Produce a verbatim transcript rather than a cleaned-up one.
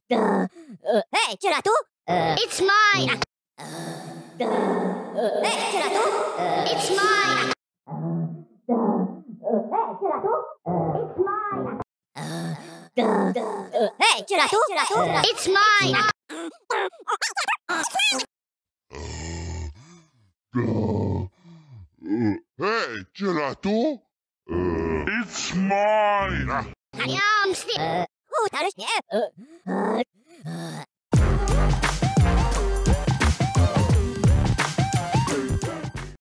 Uh, uh, hey, Gelato! Uh, It's mine! uh, uh, hey, Gelato! Uh, It's mine! uh, uh, hey, Gelato! Uh, It's mine! uh, uh, hey, Gelato! Uh, It's mine! Hey, gelato? It's mine! Yum, stick! uh, oh, 다르시네. Uh, uh, uh,